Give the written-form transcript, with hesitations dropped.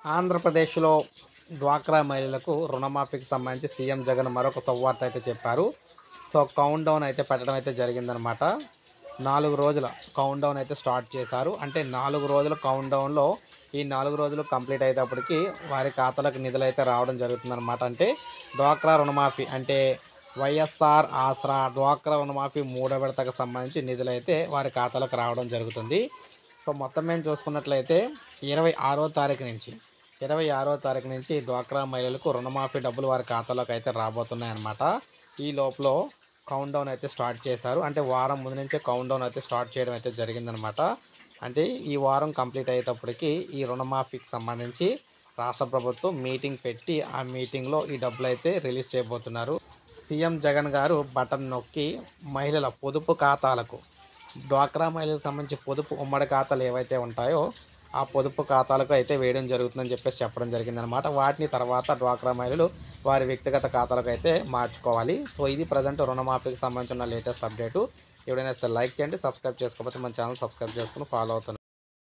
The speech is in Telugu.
ఆంధ్రప్రదేశ్లో డ్వాక్రా మహిళలకు రుణమాఫీకి సంబంధించి సీఎం జగన్ మరొక శుభవార్త అయితే చెప్పారు. సో కౌంట్ డౌన్ అయితే పెట్టడం అయితే జరిగిందనమాట. 4 రోజుల కౌంట్ డౌన్ అయితే స్టార్ట్ చేశారు. అంటే 4 రోజుల కౌంట్ డౌన్లో ఈ 4 రోజులు కంప్లీట్ అయ్యేటప్పటికి వారి ఖాతాలకు నిధులు అయితే రావడం జరుగుతుందన్నమాట. అంటే డ్వాక్రా రుణమాఫీ అంటే YSR ఆసరా డ్వాక్రా రుణమాఫీ మూడో విడతకు సంబంధించి నిధులు అయితే వారి ఖాతాలకు రావడం జరుగుతుంది. సో మొత్తం మేము చూసుకున్నట్లయితే 26వ తారీఖు నుంచి డ్వాక్రా మహిళలకు రుణమాఫీ డబ్బులు వారి ఖాతాలోకి అయితే రాబోతున్నాయన్నమాట. ఈ లోపల కౌంట్ డౌన్ అయితే స్టార్ట్ చేశారు. అంటే వారం ముందు నుంచే కౌంట్ డౌన్ అయితే స్టార్ట్ చేయడం అయితే జరిగిందనమాట. అంటే ఈ వారం కంప్లీట్ అయ్యేటప్పటికి ఈ రుణమాఫీకి సంబంధించి రాష్ట్ర ప్రభుత్వం మీటింగ్ పెట్టి ఆ మీటింగ్లో ఈ డబ్బులు అయితే రిలీజ్ చేయబోతున్నారు. సీఎం జగన్ గారు బటన్ నొక్కి మహిళల పొదుపు ఖాతాలకు డ్వాక్రా మహిళలకు సంబంధించి పొదుపు ఉమ్మడి ఖాతాలు ఏవైతే ఉంటాయో ఆ పొదుపు ఖాతాలకు అయితే వేయడం జరుగుతుందని చెప్పడం జరిగిందనమాట. వాటిని తర్వాత డ్వాక్రా మహిళలు వారి వ్యక్తిగత ఖాతాలకు అయితే మార్చుకోవాలి. సో ఇది ప్రజెంట్ రుణమాఫీకి సంబంధించిన లేటెస్ట్ అప్డేటు. ఎవరైనా లైక్ చేయండి, సబ్స్క్రైబ్ చేసుకోకపోతే మన ఛానల్ సబ్స్క్రైబ్ చేసుకుని ఫాలో అవుతున్నాను.